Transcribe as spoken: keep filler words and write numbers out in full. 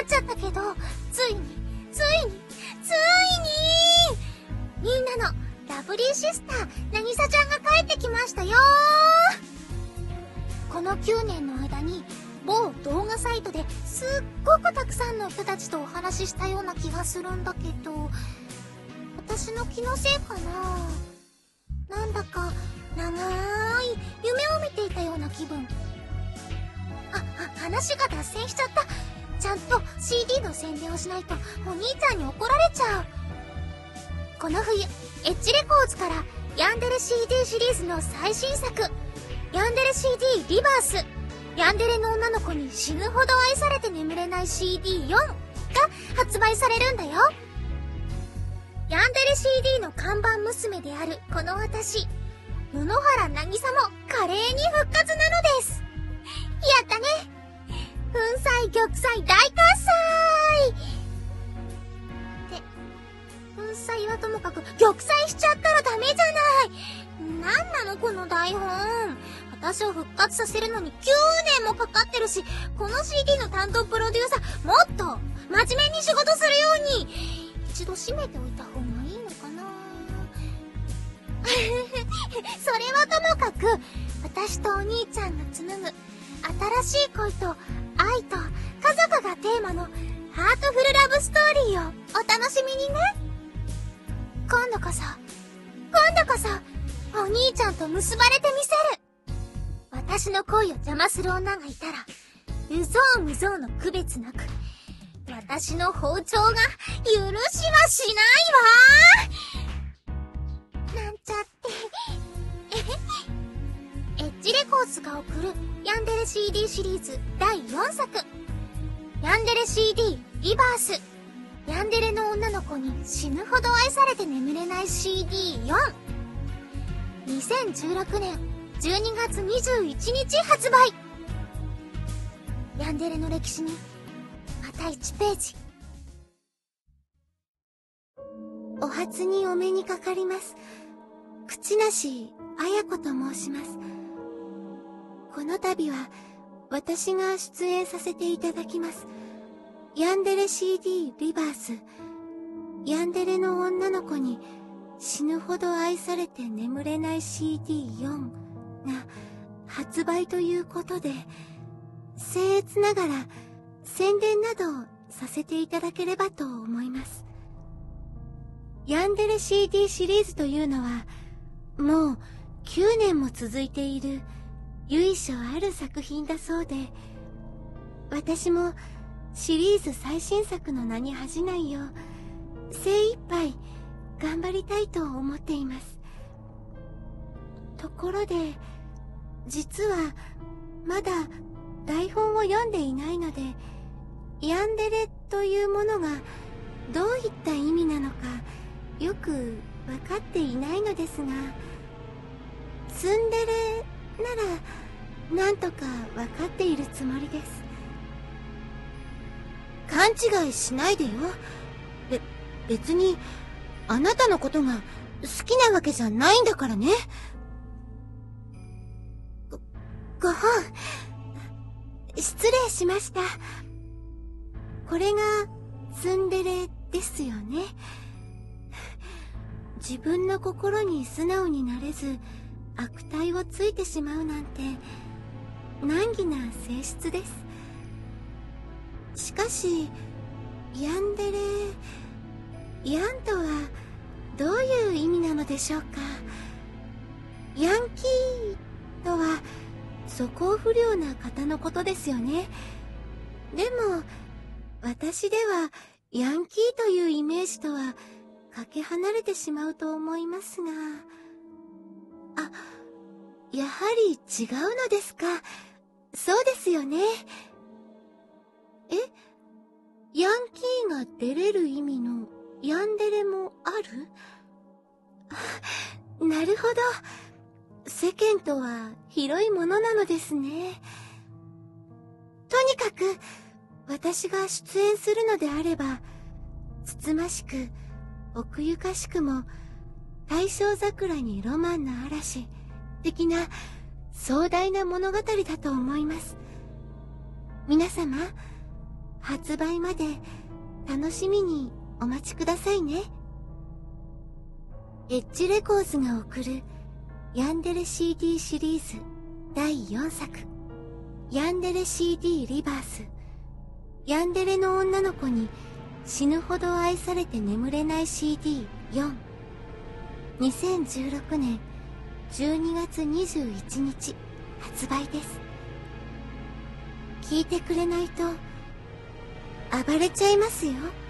ちゃったけど、ついに、ついに、ついに、みんなのラブリーシスター、なぎさちゃんが帰ってきましたよー。このきゅうねんの間に、某動画サイトですっごくたくさんの人たちとお話ししたような気がするんだけど、私の気のせいかな。なんだか長い夢を見ていたような気分。あ、あ、話が脱線しちゃった。ちゃんと シーディー の宣伝をしないとお兄ちゃんに怒られちゃう。この冬、エッジレコーズからヤンデレ シーディー シリーズの最新作、ヤンデレ シーディー リバース、ヤンデレの女の子に死ぬほど愛されて眠れない シーディーフォー が発売されるんだよ。ヤンデレ シーディー の看板娘であるこの私、野々原渚も華麗に復活なのです。やったね。粉砕玉砕大喝采って粉砕はともかく玉砕しちゃったらダメじゃない。なんなのこの台本。私を復活させるのにきゅうねんもかかってるし、この シーディー の担当プロデューサーもっと真面目に仕事するように一度閉めておいた方がいいのかな。それはともかく、私とお兄ちゃんが紡ぐ新しい恋と愛と家族がテーマのハートフルラブストーリーをお楽しみにね。今度こそ今度こそお兄ちゃんと結ばれてみせる。私の恋を邪魔する女がいたら、有象無象の区別なく私の包丁が許しはしないわ。なんちゃってエッジレコーズが送るヤンデレ シーディー シリーズだいよんさく、ヤンデレ シーディー リバース、ヤンデレの女の子に死ぬほど愛されて眠れない シーディーフォー。 にせんじゅうろくねんじゅうにがつにじゅういちにち発売。ヤンデレの歴史にまたいちページ。 お初にお目にかかります。口なし綾子と申します。この度は私が出演させていただきます。ヤンデレ シーディー リバース、ヤンデレの女の子に死ぬほど愛されて眠れない シーディーフォー が発売ということで、僭越ながら宣伝などをさせていただければと思います。ヤンデレ シーディー シリーズというのはもうきゅうねんも続いている由緒ある作品だそうで、私もシリーズ最新作の名に恥じないよう精一杯頑張りたいと思っています。ところで実はまだ台本を読んでいないので、ヤンデレというものがどういった意味なのかよく分かっていないのですが、ツンデレならなんとか分かっているつもりです。勘違いしないでよ。べ、別にあなたのことが好きなわけじゃないんだからね。ご、ご本失礼しました。これがツンデレですよね。自分の心に素直になれず悪態をついてしまうなんて難儀な性質です。しかしヤンデレ、ヤンとはどういう意味なのでしょうか。ヤンキーとは素行不良な方のことですよね。でも私ではヤンキーというイメージとはかけ離れてしまうと思いますが、あ、やはり違うのですか。そうですよね。え、ヤンキーが出れる意味のヤンデレもある？なるほど。世間とは広いものなのですね。とにかく私が出演するのであれば、つつましく奥ゆかしくも大正桜にロマンの嵐的な壮大な物語だと思います。皆様発売まで楽しみにお待ちくださいね。エッジレコーズが送るヤンデレ シーディー シリーズだいよんさく、ヤンデレ シーディー リバース、ヤンデレの女の子に死ぬほど愛されて眠れない シーディーよん、にせんじゅうろくねんじゅうにがつにじゅういちにち発売です。聞いてくれないと暴れちゃいますよ。